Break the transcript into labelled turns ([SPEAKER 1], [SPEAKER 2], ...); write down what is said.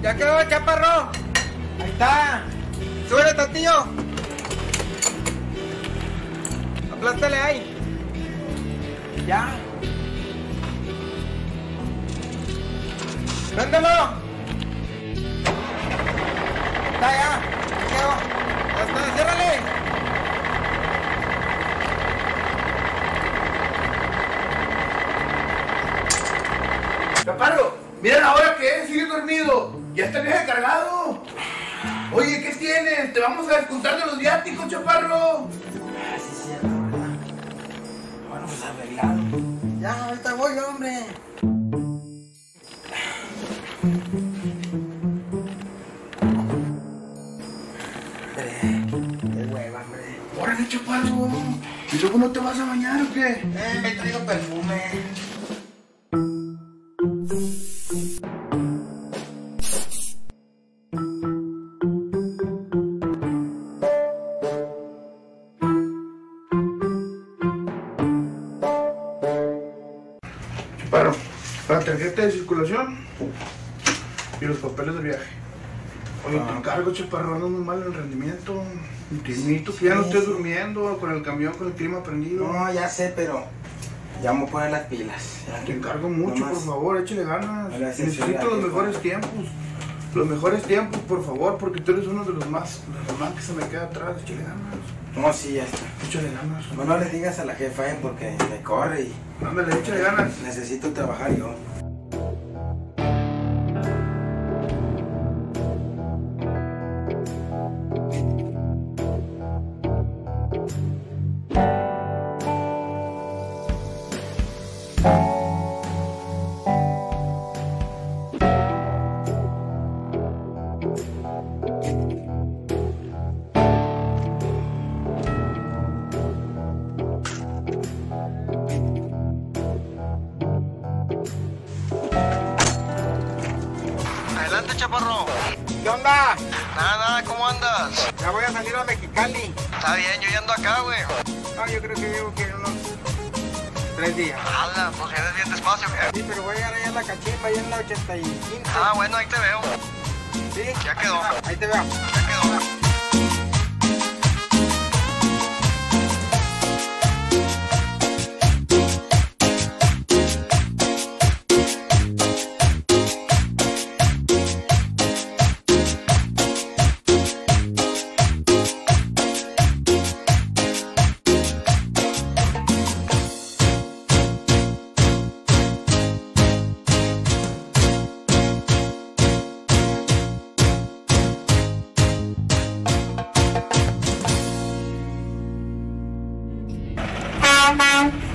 [SPEAKER 1] Ya quedó, chaparro.
[SPEAKER 2] Ahí está.
[SPEAKER 1] Súbele, tantillo. Aplástale ahí.
[SPEAKER 2] Ya.
[SPEAKER 1] Préndelo.
[SPEAKER 2] Está ya.
[SPEAKER 1] Ya quedó. Ya está, ciérrale.
[SPEAKER 3] Chaparro, mira la hora que es, sigue dormido. Ya está el viaje cargado. Oye, ¿qué tienes? Te vamos a descontar de los viáticos, Chaparro.
[SPEAKER 2] Ah, sí, sí, ¿verdad? Bueno, pues arreglado.
[SPEAKER 1] Ya, ahorita voy, hombre.
[SPEAKER 2] Qué hueva, hombre.
[SPEAKER 3] Órale, Chaparro. ¿Y luego no te vas a bañar o qué?
[SPEAKER 1] Me traigo perfume.
[SPEAKER 3] Chaparro, la tarjeta de circulación y los papeles de viaje. Oye, te encargo, Chaparro, ando muy mal en el rendimiento. Te invito que ya no estés durmiendo con el camión, con el clima prendido.
[SPEAKER 2] No, ya sé, pero ya me voy a poner las pilas. Ya.
[SPEAKER 3] Te encargo mucho,
[SPEAKER 2] Nomás.
[SPEAKER 3] por favor, échale ganas.
[SPEAKER 2] Gracias,
[SPEAKER 3] Necesito
[SPEAKER 2] gracias,
[SPEAKER 3] los mejores
[SPEAKER 2] por
[SPEAKER 3] tiempos. Los mejores tiempos, por favor, porque tú eres uno de los más que se me queda atrás. Échale ganas.
[SPEAKER 2] No, sí, ya está.
[SPEAKER 3] Échale ganas.
[SPEAKER 2] Pues no le digas a la jefa, porque me corre y
[SPEAKER 3] Ándale, échale ganas.
[SPEAKER 2] necesito trabajar yo.
[SPEAKER 1] Adelante, chaparro.
[SPEAKER 2] ¿Qué onda?
[SPEAKER 1] Nada, ¿cómo andas?
[SPEAKER 2] Ya voy a salir a Mexicali.
[SPEAKER 1] Está bien, yo ya ando acá, güey.
[SPEAKER 2] No, yo creo que llevo que unos 3 días.
[SPEAKER 1] Hala, pues vienes bien despacio, ¿qué?
[SPEAKER 2] Sí, pero voy a llegar allá a la cachimba, allá en la 85.
[SPEAKER 1] Ah, bueno, ahí te veo.
[SPEAKER 2] Sí,
[SPEAKER 1] ya quedó.
[SPEAKER 2] Ahí te veo.
[SPEAKER 1] Ya quedó.
[SPEAKER 4] Bye.